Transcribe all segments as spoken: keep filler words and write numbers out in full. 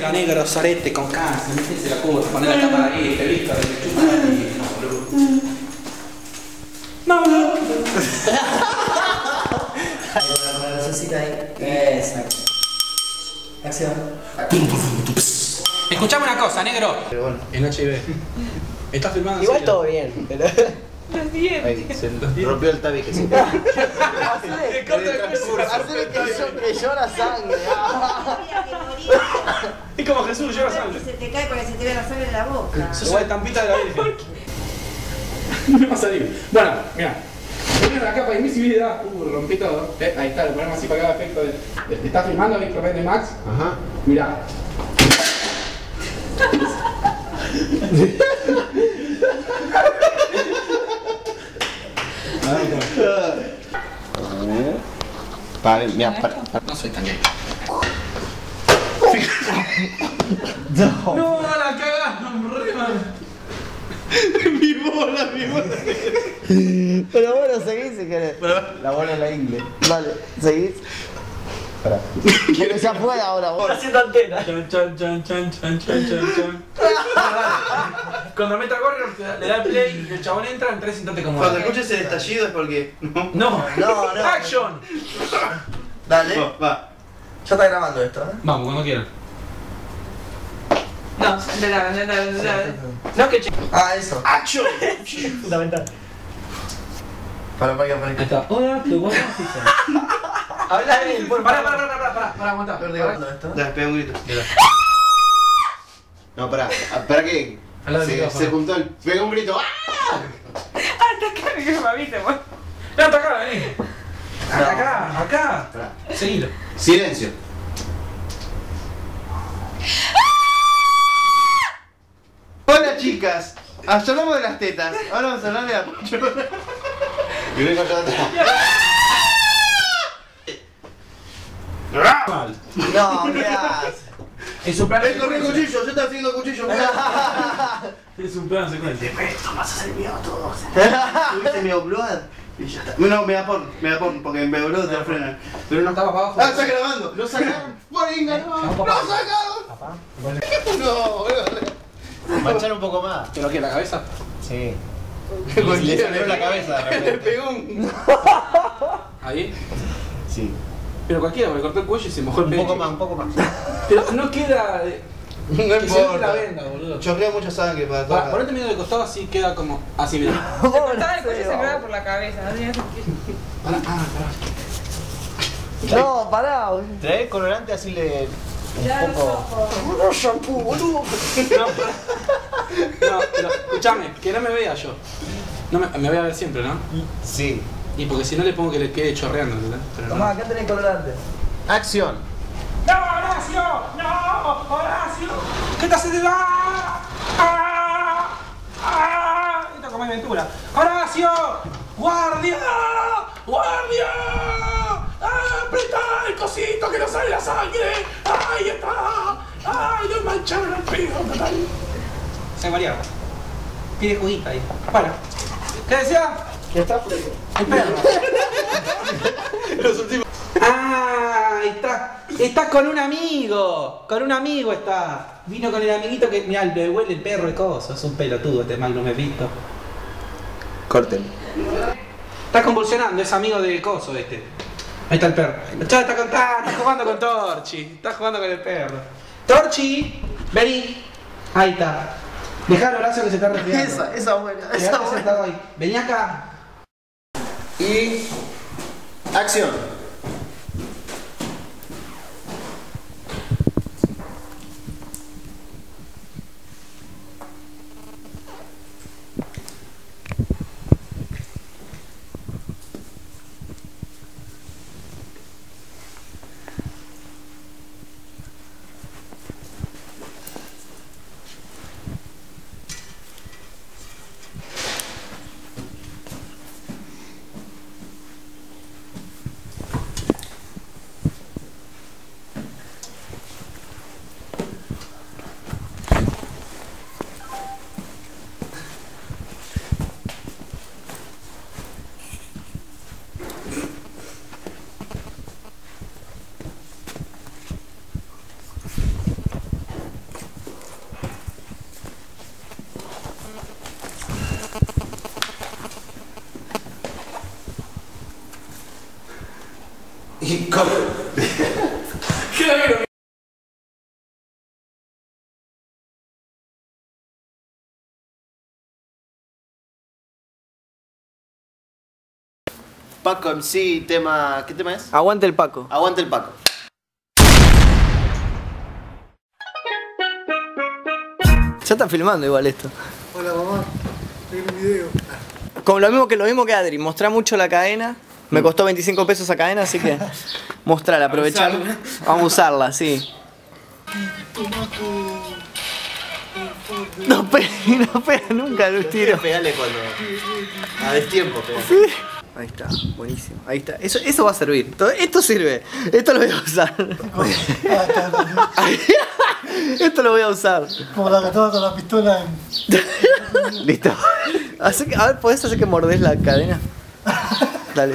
Dale, negro, sorete con cáncer, metese la puta, poné la cámara ahí, te listo, te chupa ahí. No, boludo. La lucecita ahí. Exacto. Acción. Escuchame una cosa, negro. Pero bueno. En H D. ¿Estás filmando? Igual todo bien, pero. Los dientes. Ahí, se rompió el tabique. Sí. Hacele que, yo, que llora sangre. Es como Jesús, llora sangre. Se te cae para que se te vea la sangre en la boca. Sos una estampita de la Virgen. No va a salir. Bueno, mira. Ponemos acá para invisibilidad. Uh, rompí todo. Eh, ahí está, lo ponemos así para cada efecto de. de- ¿Estás filmando, Víctor de Max? Ajá. Mirá. Para, mira, para, para. No soy tan gay. No. No, la cagás, no, re mal. Mi bola, mi bola. Pero bueno, seguís si querés. La bola en la ingle. Dale, seguís. Pará. Porque ya fue ahora, vos. Haciendo antena. Chan, chan, chan, chan, chan, chan, chan, chan. Cuando meta Warrior le da play y el chabón entra en tres instantes como. Cuando escuches el estallido es porque. No. No, No, no. ¡Action! Dale. Va, va. Ya está grabando esto, ¿eh? Vamos, cuando quieran. No, de la, de la, de la. No, que ch... Ah, eso. ¡Action! Fundamental. Para, para, para. Ahí está. Hola, ¿qué vos Habla bien. Pará, pará, pará, pará, pará, pará, aguantá. Grabando esto. Dale, pega un grito. No, pará. Pará que. Al lado del Se, micrófono. se juntó el. Pega un grito. ¡Ah! Hasta acá que me viste, vos. No, hasta acá, vení. Acá, acá. Pará. Seguilo. Silencio. Hola chicas, hablamos de las tetas, ahora vamos a hablar de la pochona. Y vengo yo atrás. Mal. No, ¿qué haces? Es un plan ¡Ven con el cuchillo! ¡Yo estoy haciendo cuchillo! Es un plan secuencia. Esto vas a ser mío a todos. ¿Tuviste mi upload? Y ya está. No, me da por, me da por, porque en upload te frenan. Pero no. Estaba para abajo. ¡Ah, está grabando! ¡Lo sacaron! ¡Poringa, no! ¡Lo sacaron! Papá. ¡No! Manchar un poco más. ¿Pero qué, la cabeza? Sí. Le salió la cabeza de repente. Le pegó un. Ahí. Sí. Pero cualquiera, me cortó el cuello y se mojó el Un pecho. poco más, un poco más. Pero no queda. eh, No que se ve la importa. venda, boludo. Chorrea mucha sangre para Pará, todos. ponete medio de costado así queda como. Así, mira. Se cortaba el cuello y se me va por la cabeza. No tenía sentido. Pará, ah, pará. No, pará, boludo. Trae colorante así le. Ya Un los poco. ojos. No, shampoo, boludo. No, pará. No, pero escuchame, que no me vea yo. No me, me voy a ver siempre, ¿no? Sí. Y porque si no le pongo que le quede chorreando, ¿verdad? Pero no. Tomá, acá tenés colorante. Acción. ¡No, Horacio! ¡No, Horacio! ¿Qué te hace de ¡Ah! ¡Ah! ¡Ah! Esto como es Ventura. ¡Horacio! ¡Guardia! ¡Guardia! ¡Ah, apretá el cosito que no sale la sangre! ¡Ahí está! ¡Ay, no mancharon el pedo total! Se María. Tiene juguita ahí. Para. ¿Qué decía? Que está fresco. El perro. Ah, ahí está. Está con un amigo. Con un amigo está. Vino con el amiguito que. Mirá, le huele el perro y cosas. Es un pelotudo este mal, no me he visto. Corten. Está convulsionando, es amigo de coso este. Ahí está el perro. Ya está, con, está, está jugando con Torchi. Está jugando con el perro. Torchi, vení. Ahí está. Dejá al Horacio que se está resfriando. Esa, esa buena, esa Quedate buena. sentado ahí. Vení acá. Y. Acción. Y con... Paco M C, tema... ¿Qué tema es? Aguante el Paco. Aguante el Paco. Ya está filmando igual esto. Hola mamá, estoy en un video. Como lo mismo que lo mismo que Adri, mostrá mucho la cadena. Me costó veinticinco pesos esa cadena, así que mostrarla, aprovechar. Vamos a usarla, sí. No pega, no pega nunca el tiro. Pegale cuando... A destiempo, pega. Sí. Ahí está, buenísimo. Ahí está. Eso, eso va a servir. Todo- esto sirve. Esto lo voy a usar. Esto lo voy a usar. Como la que estaba con la pistola en... Listo. Así que, a ver, ¿podés hacer que mordés la cadena? Dale.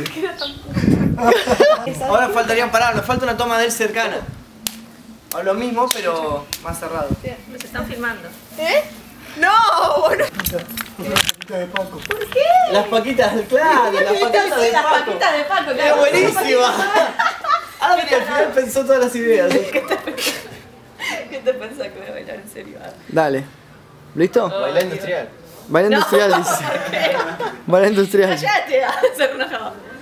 Ahora faltarían parar, nos falta una toma de él cercana. O lo mismo, pero más cerrado. Nos están filmando. ¿Eh? No, bueno. de Paco. ¿Por qué? Las paquitas, claro, las paquitas de Las Paco. paquitas de Paco, ¡Es claro. buenísima! Adri al final pensó todas las ideas. ¿Qué te pensás que voy a bailar en serio? Ah. Dale. ¿Listo? Bailar industrial. Baile industrial, dice. Baile industrial. Cállate, se enojaba.